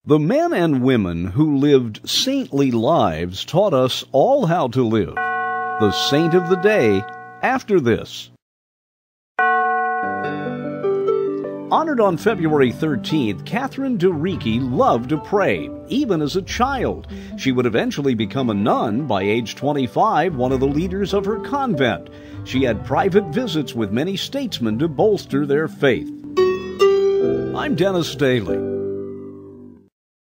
The men and women who lived saintly lives taught us all how to live. The saint of the day after this. Honored on February 13th, Catherine de' Ricci loved to pray, even as a child. She would eventually become a nun, by age 25, one of the leaders of her convent. She had private visits with many statesmen to bolster their faith. I'm Dennis Staley.